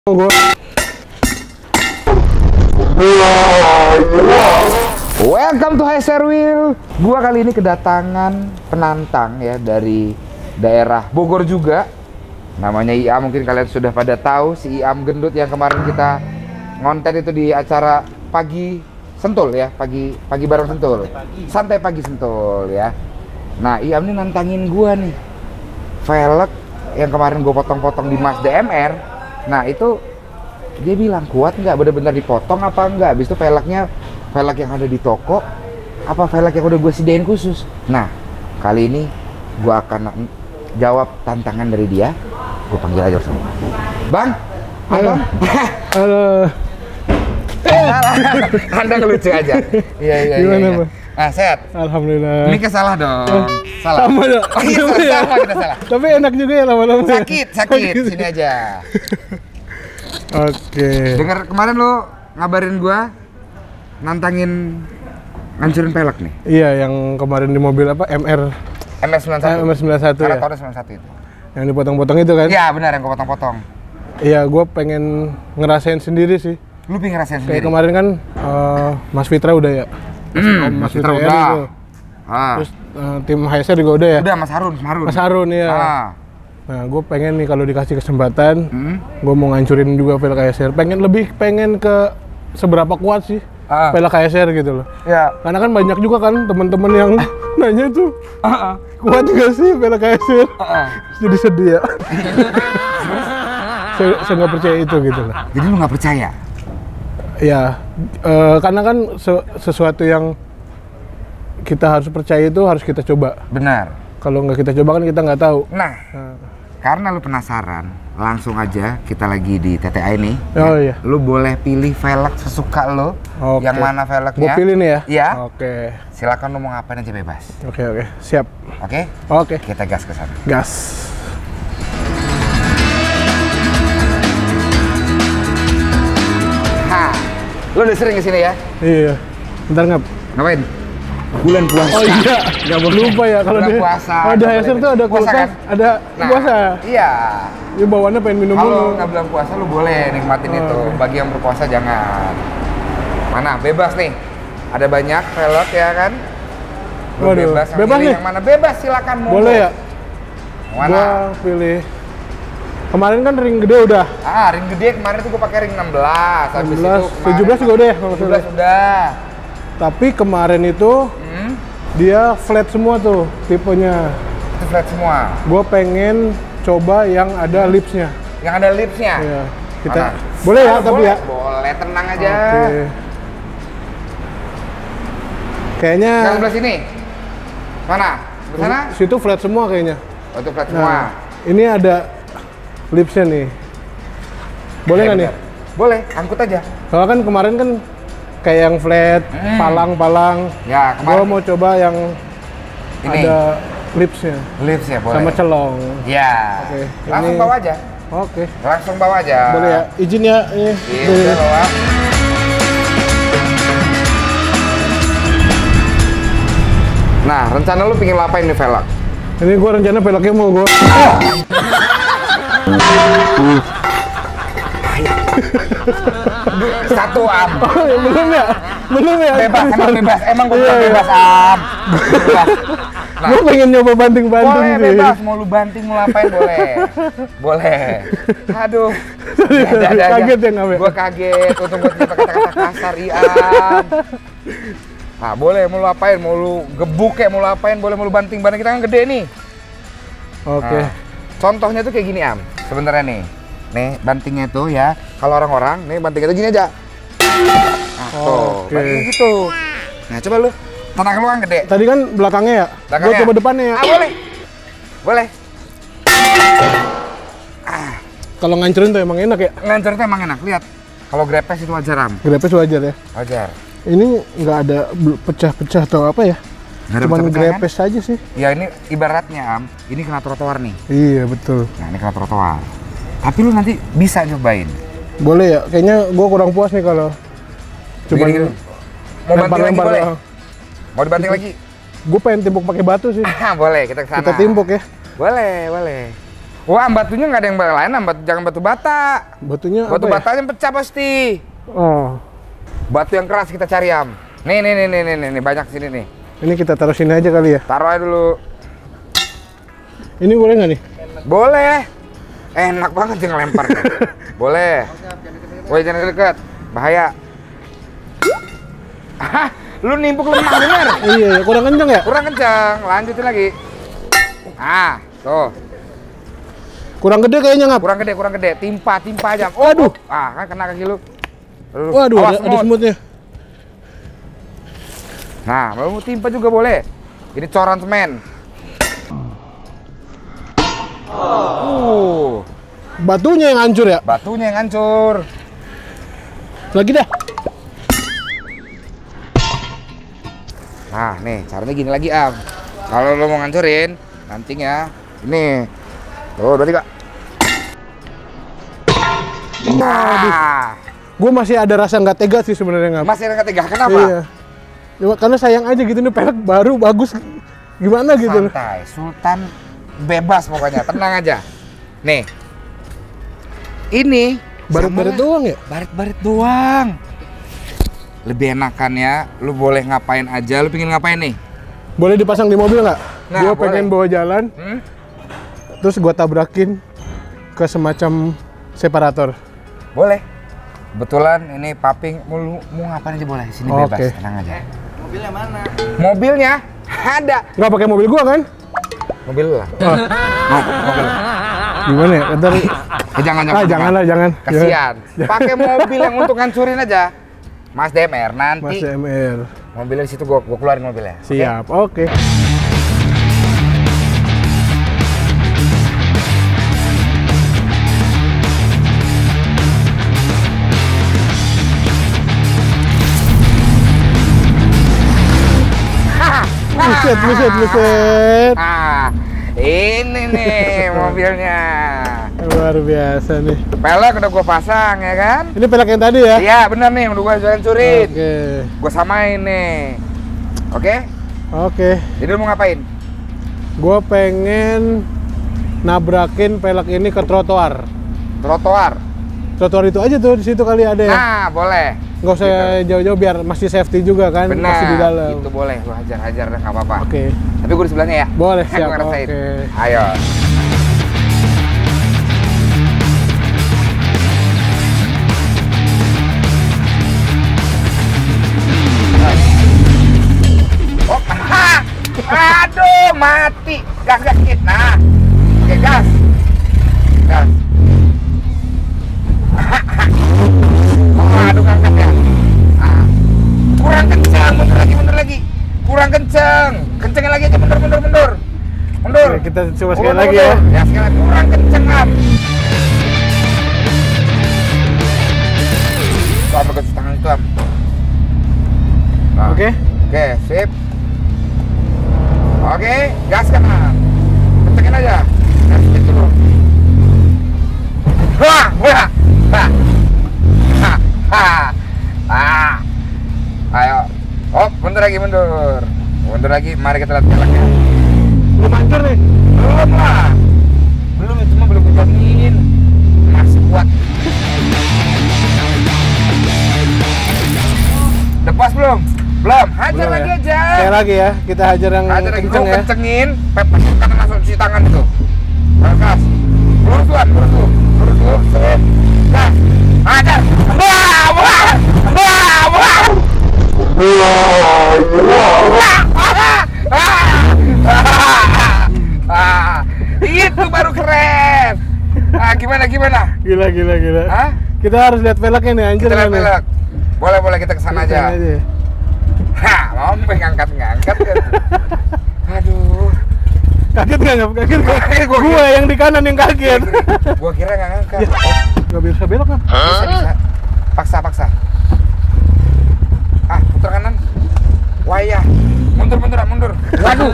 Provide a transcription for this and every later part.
Welcome to HSR Wheel. Gua kali ini kedatangan penantang ya dari daerah Bogor juga. Namanya Iam, mungkin kalian sudah pada tahu si Iam gendut yang kemarin kita ngonten itu di acara Pagi Sentul ya, pagi bareng Sentul. Santai Pagi Sentul ya. Nah, Iam ini nantangin gua nih. Velg yang kemarin gua potong-potong di Mazda MR. Nah, itu dia bilang kuat nggak, bener-bener dipotong apa enggak. Habis itu velgnya velg yang ada di toko apa velg yang udah gue sediain khusus. Nah, kali ini gue akan jawab tantangan dari dia. Gue panggil aja semua. Bang, halo. Halo. Anda lucu aja. Iya. Gimana, Pak? Ah, sehat. Alhamdulillah. Ini salah dong. Salah. Sama ya. Oh iya, sama kita salah. Tapi enak juga ya lama-lama. Sakit. Sini aja. Oke. Dengar kemarin lo ngabarin gue nantangin ngancurin velg nih. Iya, yang kemarin di mobil apa? MS91. MS91 ya. Karena tahun 91 itu. Yang dipotong-potong itu kan? Iya, benar yang gue potong-potong. Iya, gue pengen ngerasain sendiri sih. Lu pengen ngerasain sendiri? Kayak kemarin kan Mas Fitra udah ya. Mas Fitra udah. Itu. Terus tim HSR juga udah ya. Udah, Mas Harun ya. Nah, gue pengen nih kalau dikasih kesempatan, gue mau ngancurin juga velg HSR. Pengen ke seberapa kuat sih velg HSR gitu loh. Ya. Karena kan banyak juga kan teman-teman yang nanya tuh, kuat juga sih velg HSR. Jadi sedih ya. Saya nggak percaya itu gitu loh. Jadi lu nggak percaya? Ya, karena kan sesuatu yang kita harus percaya itu harus kita coba. Benar. Kalau nggak kita coba kan kita nggak tahu. Nah, karena lu penasaran, langsung aja kita lagi di TTA ini. Oh iya. Lu boleh pilih velg sesuka lu. Oke. Yang mana velgnya? Gue pilih nih ya? Iya. Oke. Silakan lu mau ngapain aja bebas. Oke. Siap. Oke? Oke. Kita gas ke sana. Gas. Lu udah sering kesini ya? Iya. Bentar Ngapain? Bulan puasa. Oh iya. Nggak boleh lupa ya kalau bulan di puasa. Oh, di HSR tuh ada puasa kulkas, kan? ada puasa. Iya. Ya bawaannya pengen minum Kalau mulu. nggak bulan puasa lu boleh nikmatin itu. Bagi yang berpuasa jangan. Mana? Bebas nih. Ada banyak velg ya kan? Lu Waduh, bebas bebas nih. yang mana? Bebas, silakan mau. Boleh ya? Mana? Gua pilih. Kemarin kan ring gede udah. Ring gede kemarin tuh gua pakai ring 16. Habis 16, itu kemarin 17 juga udah ya kalau 17 udah. Tapi kemarin itu dia flat semua tuh tipenya. Itu flat semua. Gua pengen coba yang ada lipsnya. Yang ada lipsnya? Iya. Kita Mana? boleh ya, tapi boleh, ya. Boleh, tenang aja. Oke. Kayaknya Yang sebelah sini. Mana? Sebelah sana? situ flat semua kayaknya. Oh, itu flat semua. Ini ada lipsnya nih. Boleh nggak nih? Boleh, angkut aja. Soalnya kan kemarin kan kayak yang flat, palang-palang. Ya, Gua kemarin mau coba yang ini. ada lipsnya Lips ya, boleh. sama celong. Ya. Oke, Langsung ini- bawa aja. Oke. Langsung bawa aja. Boleh ya? Izin ya. Ini. Iya, udah bawa. Nah, rencana lu pingin ngapain nih velg? Ini gua rencana velgnya mau gua. Satu am. Oh, ya, belum ya. Bebas, emang gua bebas am. Bebas. Nah, Gua pengen nyoba banting-banting boleh sih. bebas, mau lu banting mau ngapain boleh. Aduh. Kaget ya nggak, Be? Gua kaget, untung gua tidak kata-kata kasar Iam. Nah, boleh mau lu apain, mau lu gebuk kayak mau lu apain, boleh mau lu banting-banting, kita kan gede nih. Oke. Nah, contohnya tuh kayak gini Am, sebenarnya nih. Nih bantingnya tuh ya, kalau orang-orang nih bantingnya tuh gini aja. Nah, tuh, Oke. bantingnya gitu. Nah, coba lu, tangan lu kan gede. Tadi kan belakangnya ya? Belakangnya. Gua coba depannya ya. Boleh. Kalau ngancurin tuh emang enak ya? Ngancur tuh emang enak, lihat. Kalau grepes itu wajar Am, Grepes wajar ya? wajar. Ini nggak ada pecah-pecah atau apa ya? Nggak ada Cuman pecah-pecah, kan? grepes aja sih. Ya ini ibaratnya Am, ini kena trotoar nih. Iya betul. Nah ini kena trotoar. Tapi lu nanti bisa nyobain. Boleh ya? Kayaknya gua kurang puas nih kalau cuman Gini. Mau banting lagi boleh? lempar. Mau dibanting lagi? Gue pengen timbuk pakai batu sih. Boleh, kita kesana. Kita timbuk ya. Boleh. Wah, batunya nggak ada yang lain, jangan batu bata. Batunya Batu apa batanya pecah pasti. ya? Oh. Batu yang keras kita cari, Am. Nih, banyak sini nih. Ini kita taruh sini aja kali ya? Taruh aja dulu. Ini boleh nggak nih? Boleh. Enak banget yang lempar. Boleh. Woi, jangan deket. Bahaya. Hah, lu nimpuk lemah bener. Iya, kurang kenceng ya? Kurang kencang. Lanjutin lagi. Ah, tuh. Kurang gede kayaknya, Ngap. Kurang gede. Timpa aja. Waduh. Ah, kan kena kaki lu. Waduh, ada semutnya. Nah, mau timpa juga boleh. Ini coran semen. Batunya yang hancur ya? Batunya yang hancur. Lagi dah. Nah, nih caranya gini lagi, Am. Kalau lo mau ngancurin, nantinya ini. Tuh, berarti Kak. Nah, gue masih ada rasa nggak tega sih sebenarnya, Ngap. masih nggak tega. Kenapa? Iya. Ya, karena sayang aja gitu nih, pelek baru bagus. Gimana gitu? Santai, Sultan bebas pokoknya, tenang aja. Nih, ini Baret-baret doang ya? Baret-baret doang. Lebih enakan ya, lu boleh ngapain aja. Lu pengen ngapain nih? Boleh dipasang di mobil nggak? Nah, Gue pengen bawa jalan, terus gue tabrakin ke semacam separator. Boleh. Kebetulan ini paping, mau ngapain aja boleh. Sini bebas, tenang aja. Mobilnya mana? Mobilnya ada. Nggak pakai mobil gua kan? Mobil lu lah. Mobil. Gimana ya? Ntar... jangan. Kasihan. Pakai mobil yang untuk ngancurin aja. Mas DMR nanti. Mas DMR. Mobilnya di situ gua keluarin mobilnya. Siap. Oke. Buset. Ah, ini nih mobilnya. Luar biasa nih. Pelek udah gua pasang ya kan? Ini pelek yang tadi ya? Iya bener nih, udah gua hancurin. Oke. Gua samain nih. Oke? Jadi lu mau ngapain? Gua pengen nabrakin pelek ini ke trotoar. Trotoar itu aja tuh, di situ kali ada ya? Nah, boleh. Nggak usah jauh-jauh biar masih safety juga kan, Benar, masih di dalam. itu boleh, lu hajar nggak apa-apa. Oke. Tapi gue di sebelahnya ya. Boleh, Gua siap. ngerasain. Oke. Ayo. Oh, aduh, mati. Gas dikit. Nah, oke gas. Aduh, ngangkat ya. Kurang kencang, mundur lagi. Kurang kencang. Kencengin lagi aja, mundur. Oke, kita coba sekali lagi ya. Ya, sekali lagi. Kurang kencang, Am. Tuh, Am, ke tangan itu, Am. Nah. Oke. Oke, sip. Oke, gaskan, Am. Kencengin aja. Gas dulu. Wah. Ayo. Oh, mundur lagi. Mari kita lihat peleknya. Belum hancur nih. Belum lah. Itu mah belum kejadian. Masih kuat. Lepas belum? Belum. Hajar Belum lagi ya? aja. Sekali lagi ya. Kita hajar yang Hajar lagi. kenceng ya. Kencengin. Pepes tangan langsung cuci tangan itu. Lepas. Lurus. Sip. Gas. Hajar. Wah. Itu baru keren. Gimana? Gila. Hah? Kita harus lihat peleknya nih, hancur Kita lihat nih. pelek. Boleh kita kesana aja. Mau ngangkat kan? Aduh. Kaget nggak? Kaget gua. Gua yang di kanan yang kaget. Gua kira nggak ngangkat. Nggak bisa belok kan? Bisa. Paksa. Putar kanan. Wayah. Mundur. Waduh.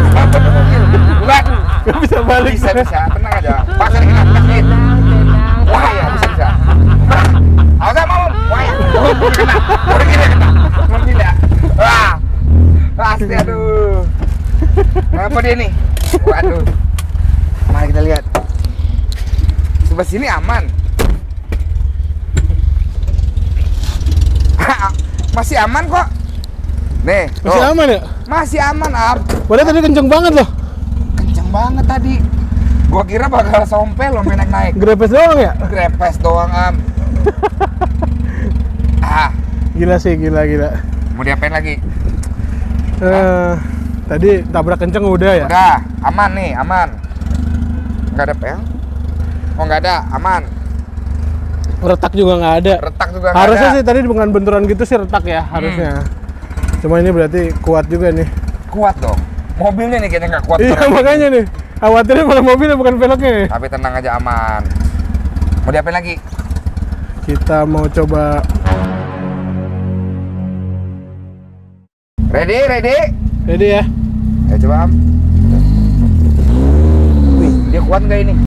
Nggak bisa balik. Bisa. Tenang aja. Paksa dikit. Wayah, bisa. Awas mau. Wayah. Udah kena. Tidak. Wah. Pasti aduh. Kenapa dia nih? Waduh. Mari kita lihat. Sebelah sini aman. Masih aman kok. Nih, Masih tuh. aman ya? Masih aman, Am. Padahal tadi kenceng banget loh. Kenceng banget tadi. Gua kira bakal sompel loh naik. Grepes doang ya? Grepes doang, Am. Gila sih, gila. Mau diapain lagi? Tadi tabrak kenceng udah ya? Udah, aman nih, aman. Nggak ada pel? Oh, nggak ada, aman. Retak juga nggak ada. Retak juga nggak Harusnya ada. sih tadi dengan benturan gitu sih retak ya, harusnya. Cuma ini berarti kuat juga nih. Kuat dong. Mobilnya nih kayaknya nggak kuat. Iya, terus. makanya nih. Khawatirnya malah mobilnya bukan velgnya nih. Tapi tenang aja, aman. Mau diapain lagi? Kita mau coba. Ready? Ready ya? Ayo coba, Am. Wih, dia kuat nggak ini?